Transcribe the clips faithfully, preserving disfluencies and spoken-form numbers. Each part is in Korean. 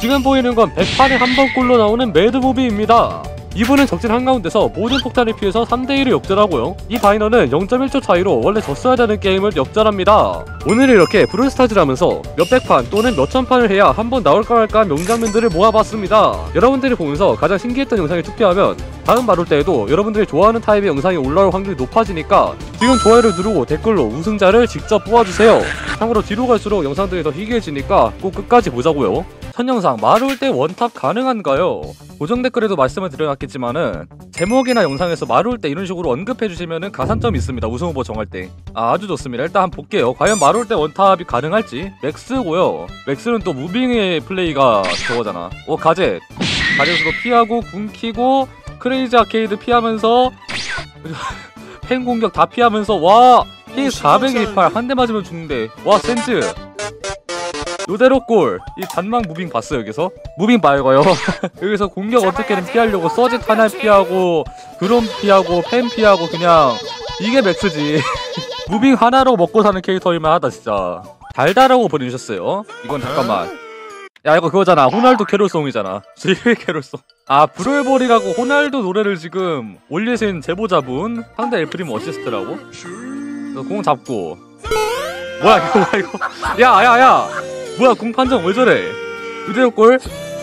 지금 보이는 건 백 판에 한 번꼴로 나오는 매드무비입니다. 이분은 적진 한가운데서 모든 폭탄을 피해서 삼 대 일을 역전하고요. 이 바이너는 영 점 일 초 차이로 원래 졌어야 되는 게임을 역전합니다. 오늘 이렇게 브롤스타즈라면서 몇백 판 또는 몇천 판을 해야 한 번 나올까 말까 한 명장면들을 모아봤습니다. 여러분들이 보면서 가장 신기했던 영상에 투표하면 다음 마룰 때에도 여러분들이 좋아하는 타입의 영상이 올라올 확률이 높아지니까 지금 좋아요를 누르고 댓글로 우승자를 직접 뽑아주세요. 참고로 뒤로 갈수록 영상들이 더 희귀해지니까 꼭 끝까지 보자고요. 첫 영상 마룰 때 원탑 가능한가요? 고정 댓글에도 말씀을 드려놨겠지만은 제목이나 영상에서 마룰 때 이런 식으로 언급해주시면은 가산점이 있습니다. 우승 후보 정할 때. 아, 아주 좋습니다. 일단 한번 볼게요. 과연 마룰 때 원탑이 가능할지. 맥스고요. 맥스는 또 무빙의 플레이가 저거잖아. 오, 가젯. 가젯으로 피하고 궁 키고 크레이지 아케이드 피하면서 펜 공격 다 피하면서 와 피 사백이십팔 한 대 맞으면 죽는데 와 센즈. 요대로 골! 이 잔망 무빙 봤어요 여기서? 무빙 말고요. 여기서 공격 어떻게든 피하려고 서짓 하나 피하고 드론 피하고 펜 피하고 그냥 이게 맥스지. 무빙 하나로 먹고 사는 캐릭터일만 하다 진짜. 달달하고 보내주셨어요. 이건 잠깐만. 야 이거 그거잖아. 호날두 캐롤송이잖아. 질 캐롤송. 아 브롤볼이라고 호날두 노래를 지금 올리신 제보자분 상대 엘프림 어시스트라고? 공 잡고 뭐야 이거 뭐야 이거 야야야 뭐야 공 판정 왜 저래? 그대로 골?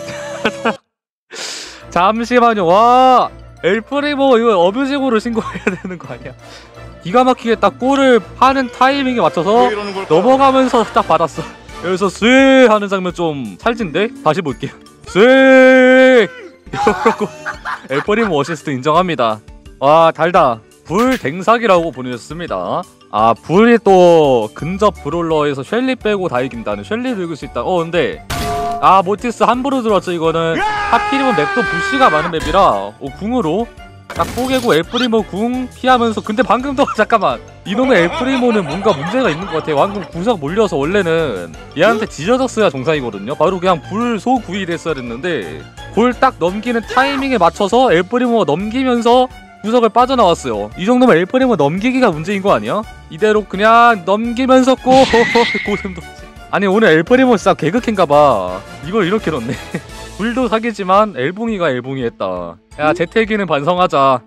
잠시만요. 와 엘프리모 이거 어뷰징으로 신고해야 되는 거 아니야? 기가 막히게 딱 골을 파는 타이밍에 맞춰서 넘어가면서 딱 받았어. 여기서 스윙 하는 장면 좀 찰진데? 다시 볼게요. 스윙 이러고 엘프리모 어시스트 인정합니다. 와 달다. 불댕삭이라고 보내셨습니다. 아 불이 또 근접 브롤러에서 쉘리 빼고 다 이긴다는. 쉘리를 이길 수 있다. 어 근데 아 모티스 함부로 들어왔죠. 이거는 하필이면 맵도 부시가 많은 맵이라 어, 궁으로 딱 뽀개고 엘프리모 궁 피하면서. 근데 방금도 잠깐만 이놈의 엘프리모는 뭔가 문제가 있는 것 같아요. 방금 구석 몰려서 원래는 얘한테 지져졌어야 정상이거든요. 바로 그냥 불 소구이를 했어야 됐는데 골 딱 넘기는 타이밍에 맞춰서 엘프리모가 넘기면서 구석을 빠져나왔어요. 이 정도면 엘프리모 넘기기가 문제인 거 아니야? 이대로 그냥 넘기면서 꼬 고슴도치. 아니 오늘 엘프리모 진짜 개그캔가봐. 이걸 이렇게 넣네. 불도 사기지만 엘붕이가 엘붕이 했다. 야 재태기는 반성하자.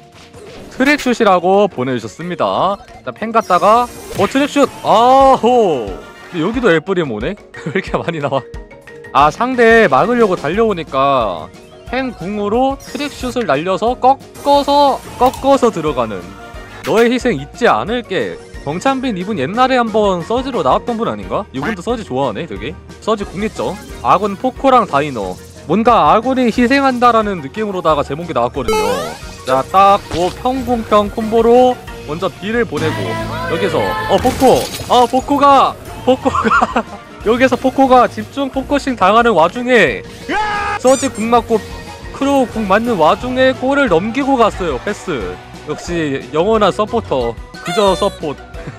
트랙슛이라고 보내주셨습니다. 일단 펜 갔다가 어 트랙슛! 아호! 근데 여기도 엘프리모네? 왜 이렇게 많이 나와? 아 상대 막으려고 달려오니까 펜 궁으로 트랙슛을 날려서 꺾어서 꺾어서 들어가는. 너의 희생 잊지 않을게. 정찬빈 이분 옛날에 한번 서지로 나왔던 분 아닌가? 이분도 서지 좋아하네 되게. 서지 궁 있죠. 아군 포코랑 다이너. 뭔가 아군이 희생한다라는 느낌으로다가 제목이 나왔거든요. 자 딱 뭐 평궁평 콤보로 먼저 B를 보내고 여기서 어 포코! 어 포코가! 포코가! 여기서 포코가 집중 포커싱 당하는 와중에 서지 궁 맞고 크로우 궁 맞는 와중에 골을 넘기고 갔어요. 패스. 역시 영원한 서포터. 그저 서포트.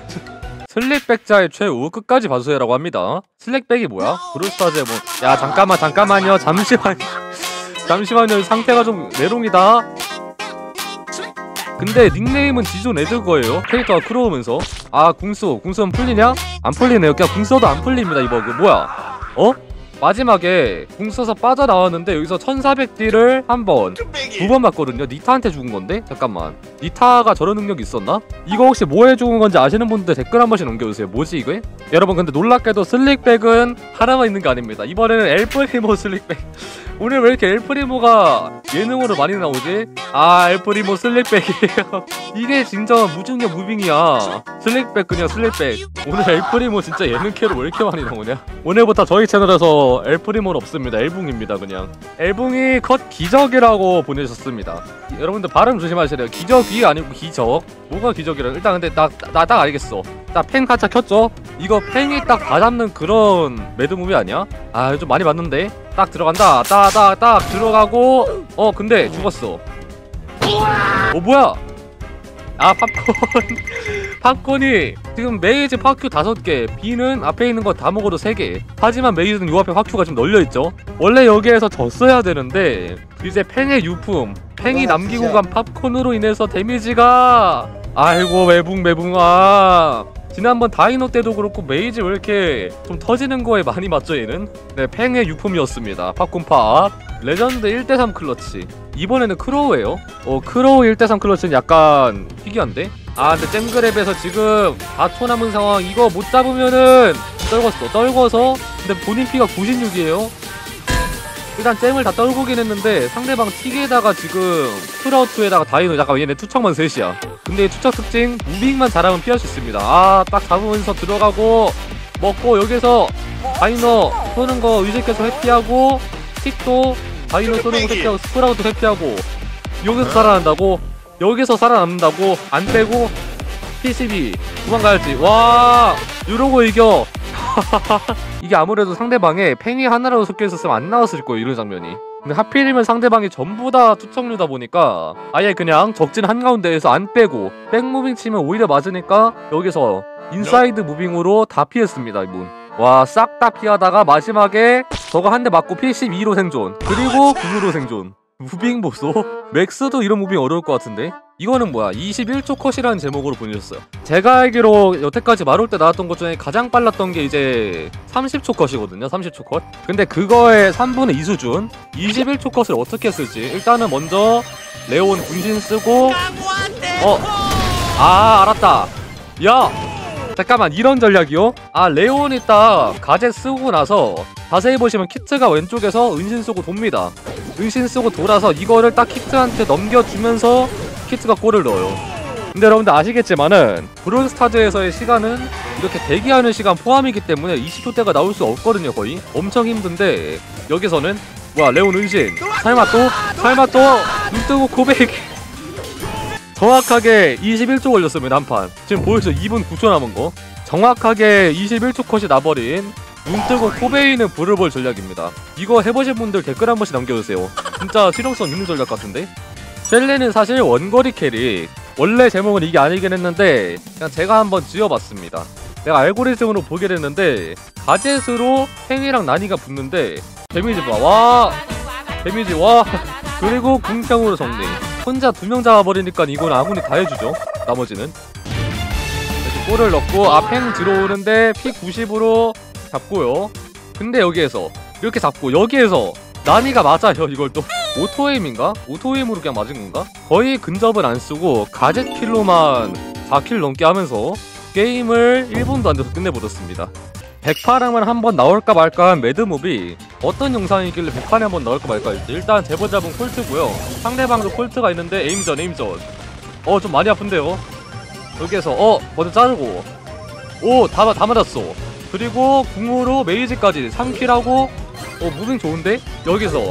슬릭백자의 최후 끝까지 봐주세요라고 합니다. 슬릭백이 뭐야? 브롤스타즈의 뭐. 야 잠깐만 잠깐만요. 잠시만요. 잠시만요. 상태가 좀 메롱이다. 근데 닉네임은 지존 애들 거예요. 캐릭터가 크로우면서. 아 궁수 궁수는 풀리냐? 안 풀리네요. 그냥 궁서도 안 풀립니다 이 버그. 뭐야? 어? 마지막에 궁 써서 빠져나왔는데 여기서 천사백 딜을 한 번, 두 번 맞거든요. 니타한테 죽은 건데? 잠깐만. 니타가 저런 능력이 있었나? 이거 혹시 뭐에 죽은 건지 아시는 분들 댓글 한 번씩 남겨주세요. 뭐지 이거? 여러분 근데 놀랍게도 슬릭백은 하나만 있는 게 아닙니다. 이번에는 엘프리모 슬릭백. 오늘 왜 이렇게 엘프리모가 예능으로 많이 나오지? 아 엘프리모 슬릭백이에요. 이게 진정한 무중력 무빙이야. 슬릭백 그냥 슬릭백. 오늘 엘프리모 진짜 예능 캐로 왜 이렇게 많이 나오냐? 오늘부터 저희 채널에서 엘프리모는 없습니다. 엘붕입니다 그냥. 엘붕이 컷 기적이라고 보내셨습니다. 여러분들 발음 조심하셔야 돼요. 기적이 아니고 기적. 뭐가 기적이라. 일단 근데 나 나 딱 알겠어. 딱 펜 가차 켰죠? 이거 펜이 딱 다 잡는 그런 매드무비 아니야? 아 좀 많이 봤는데. 딱 들어간다. 딱 딱 딱 들어가고 어 근데 죽었어. 어 뭐야? 아 팝콘. 팝콘이 지금 메이즈 화큐 다섯 개, B는 앞에 있는 거 다 먹어도 세 개. 하지만 메이즈는 요 앞에 화큐가 좀 널려있죠. 원래 여기에서 졌어야 되는데 이제 팽의 유품, 팽이 남기고 간 팝콘으로 인해서 데미지가 아이고 매붕 매붕아 지난번 다이노 때도 그렇고 메이지 왜 이렇게 좀 터지는 거에 많이 맞죠 얘는? 네, 팽의 유품이었습니다. 팝콘팝 레전드 일 대 삼 클러치. 이번에는 크로우예요. 어, 크로우 일 대 삼 클러치는 약간 희귀한데? 아, 근데 잼그랩에서 지금 사 초 남은 상황. 이거 못 잡으면은 떨궜어. 떨궈서. 근데 본인 피가 구십육이에요 일단 잼을 다 떨구긴 했는데 상대방 틱에다가 지금 스프라우트에다가 다이노. 잠깐 얘네 투척만 셋이야. 근데 이 투척 특징 무빙만 잘하면 피할 수 있습니다. 아, 딱 잡으면서 들어가고 먹고 여기서 다이노 쏘는 거 의식해서 회피하고 틱도 다이노 쏘는 거 회피하고 스프라우트 회피하고 여기서 살아난다고? 여기서 살아남는다고? 안 빼고 피십이 도망가야지. 와, 이러고 이겨. 이게 아무래도 상대방에 팽이 하나라도 섞여있었으면 안 나왔을 거예요 이런 장면이. 근데 하필이면 상대방이 전부 다 투척류다 보니까 아예 그냥 적진 한가운데에서 안 빼고 백무빙 치면 오히려 맞으니까 여기서 인사이드 무빙으로 다 피했습니다 이분. 와, 싹 다 피하다가 마지막에 저거 한 대 맞고 피십이로 생존, 그리고 구로 생존. 무빙 보소. 맥스도 이런 무빙 어려울 것 같은데? 이거는 뭐야, 이십일 초 컷이라는 제목으로 보내줬어요. 제가 알기로 여태까지 마롤 때 나왔던 것 중에 가장 빨랐던 게 이제 삼십 초 컷이거든요. 삼십 초 컷. 근데 그거의 삼분의 이 수준. 이십일 초 컷을 어떻게 쓸지. 일단은 먼저 레온 분신 쓰고. 어, 아, 알았다. 야, 잠깐만, 이런 전략이요? 아, 레온이 딱 가제 쓰고 나서 자세히 보시면 키트가 왼쪽에서 은신 쓰고 돕니다. 은신 쓰고 돌아서 이거를 딱 키트한테 넘겨주면서 키트가 골을 넣어요. 근데 여러분들 아시겠지만은 브롤스타즈에서의 시간은 이렇게 대기하는 시간 포함이기 때문에 이십 초대가 나올 수 없거든요. 거의 엄청 힘든데 여기서는 뭐야, 레온 은신 설마 또? 설마 또? 눈 뜨고 고백. 정확하게 이십일 초 걸렸습니다. 한판 지금 보여줘. 이 분 구 초 남은거 정확하게 이십일 초 컷이 나버린 눈뜨고 코베이는 불을 볼 전략입니다. 이거 해보신 분들 댓글 한 번씩 남겨주세요. 진짜 실용성 있는 전략 같은데? 셸리는 사실 원거리 캐릭. 원래 제목은 이게 아니긴 했는데 그냥 제가 한번 지어봤습니다. 내가 알고리즘으로 보게 됐는데 가젯으로 팽이랑 나니가 붙는데 데미지 봐. 와, 데미지 와. 그리고 궁평으로 정리. 혼자 두 명 잡아버리니까 이건 아군이 다 해주죠. 나머지는 이렇게 골을 넣고 아, 팽 들어오는데 피 구십으로 잡고요. 근데 여기에서 이렇게 잡고 여기에서 나니가 맞아요. 이걸 또 오토에임인가? 오토에임으로 그냥 맞은 건가? 거의 근접을 안 쓰고 가젯 킬로만 사 킬 넘게 하면서 게임을 일 분도 안 돼서 끝내버렸습니다. 백파랑은 한번 나올까 말까 한 매드몹이 어떤 영상이길래 백판에 한번 나올까 말까 했지. 일단 제보잡은 콜트고요. 상대방도 콜트가 있는데 에임전 에임전. 어, 좀 많이 아픈데요. 여기에서 어, 먼저 자르고 오, 다, 다 맞았어. 그리고 궁으로 메이지까지 삼 킬하고 어, 무빙 좋은데? 여기서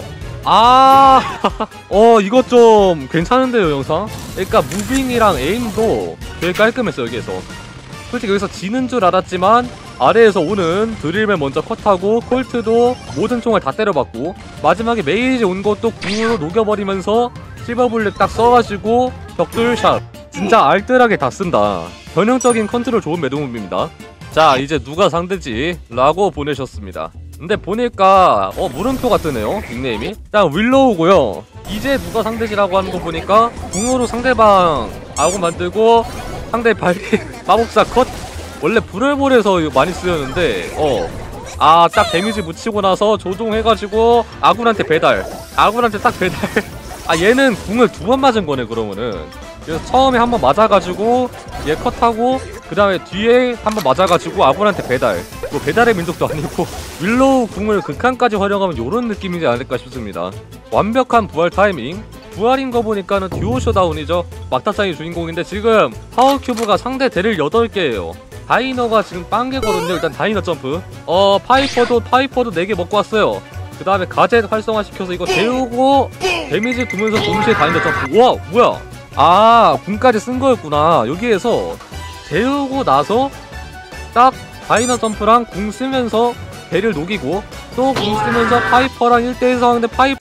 아, 어, 이것 좀 괜찮은데요 영상? 그러니까 무빙이랑 에임도 되게 깔끔했어. 여기에서 솔직히 여기서 지는 줄 알았지만 아래에서 오는 드릴을 먼저 컷하고 콜트도 모든 총알 다 때려봤고 마지막에 메이지 온 것도 궁으로 녹여버리면서 실버블랙 딱 써가지고 벽돌샷. 진짜 알뜰하게 다 쓴다. 전형적인 컨트롤 좋은 매드무비입니다. 자, 이제 누가 상대지? 라고 보내셨습니다. 근데 보니까 어, 물음표가 뜨네요. 닉네임이. 일단 윌로우고요. 이제 누가 상대지라고 하는 거 보니까 궁으로 상대방 아군 만들고 상대 발리 마법사 컷. 원래 불을볼에서 많이 쓰였는데 어, 아, 딱 데미지 묻히고 나서 조종해가지고 아군한테 배달. 아군한테 딱 배달. 아, 얘는 궁을 두 번 맞은 거네 그러면은. 그래서 처음에 한 번 맞아가지고 얘 컷하고 그 다음에 뒤에 한 번 맞아가지고 아군한테 배달. 뭐 배달의 민족도 아니고 윌로우 궁을 극한까지 활용하면 요런 느낌이지 않을까 싶습니다. 완벽한 부활 타이밍. 부활인 거 보니까는 듀오 쇼다운이죠. 막타짱이 주인공인데 지금 파워큐브가 상대 대를 여덟 개예요. 다이너가 지금 빵개거든요. 일단 다이너 점프. 어, 파이퍼도 파이퍼도 네 개 먹고 왔어요. 그 다음에 가젯 활성화 시켜서 이거 데우고 데미지 두면서 동시에 다이너 점프. 우와, 뭐야. 아, 궁까지 쓴 거였구나. 여기에서 데우고 나서 딱 다이너 점프랑 궁 쓰면서 배를 녹이고 또 궁 쓰면서 파이퍼랑 일 대 일 상황인데 파이퍼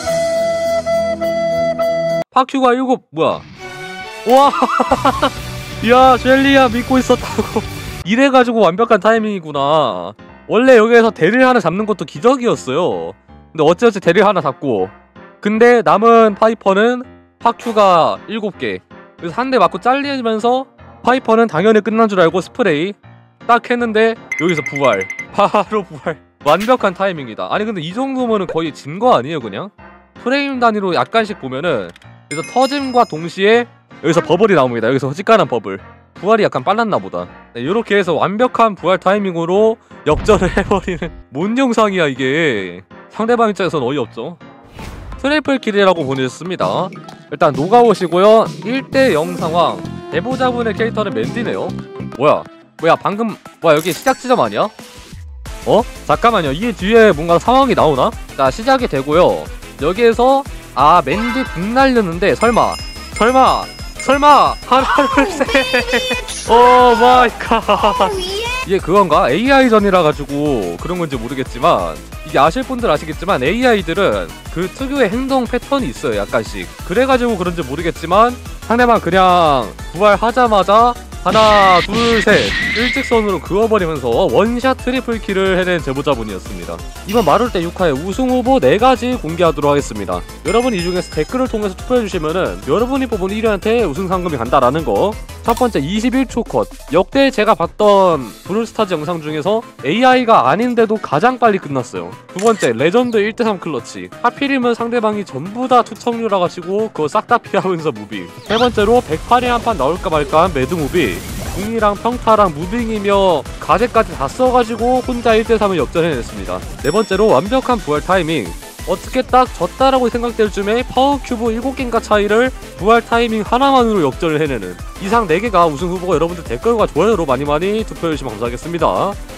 파큐가 일곱. 뭐야. 우와. 야, 셸리야 믿고 있었다고. 이래가지고 완벽한 타이밍이구나. 원래 여기에서 대를 하나 잡는 것도 기적이었어요. 근데 어찌어찌 대를 하나 잡고 근데 남은 파이퍼는 파큐가 일곱 개. 그래서 한 대 맞고 잘리면서 파이퍼는 당연히 끝난 줄 알고 스프레이. 딱 했는데 여기서 부활. 바로 부활. 완벽한 타이밍이다. 아니 근데 이 정도면은 거의 진 거 아니에요 그냥? 프레임 단위로 약간씩 보면은 여기서 터짐과 동시에 여기서 버블이 나옵니다. 여기서 허짓간한 버블. 부활이 약간 빨랐나 보다. 네, 이렇게 해서 완벽한 부활 타이밍으로 역전을 해버리는 뭔 영상이야 이게. 상대방 입장에서는 어이없죠. 트리플 킬이라고 보내셨습니다. 일단 녹아오시고요. 일 대 영 상황. 대보자분의 캐릭터는 맨디네요. 뭐야 뭐야 방금 뭐야 여기 시작 지점 아니야? 어? 잠깐만요. 이 뒤에 뭔가 상황이 나오나? 자 시작이 되고요. 여기에서 아 맨디 궁 날렸는데 설마 설마 설마 하나 둘셋 오 마이 갓 이게 그건가? 에이아이전이라 가지고 그런 건지 모르겠지만 이게 아실 분들 아시겠지만 에이아이들은 그 특유의 행동 패턴이 있어요 약간씩. 그래가지고 그런지 모르겠지만 상대방 그냥 부활하자마자 하나 둘셋 일직선으로 그어버리면서 원샷 트리플 킬을 해낸 제보자분이었습니다. 이번 마룰대 육 화의 우승 후보 네 가지 공개하도록 하겠습니다. 여러분 이 중에서 댓글을 통해서 투표해주시면은 여러분이 뽑은 일 위한테 우승 상금이 간다라는 거. 첫 번째 이십일 초 컷. 역대 제가 봤던 브롤스타즈 영상 중에서 에이아이가 아닌데도 가장 빨리 끝났어요. 두 번째 레전드 일 대 삼 클러치. 하필이면 상대방이 전부 다 투척류라 가지고 그거 싹 다 피하면서 무빙. 세 번째로 백팔이 한 판 나올까 말까한 매드 무빙. 궁이랑 평타랑 무빙이며 가제까지 다 써가지고 혼자 일 대 삼을 역전해냈습니다. 네 번째로 완벽한 부활 타이밍. 어떻게 딱 졌다라고 생각될 쯤에 파워큐브 일곱 개인가 차이를 부활 타이밍 하나만으로 역전을 해내는 이상 네 개가 우승 후보가 여러분들 댓글과 좋아요로 많이 많이 투표해주시면 감사하겠습니다.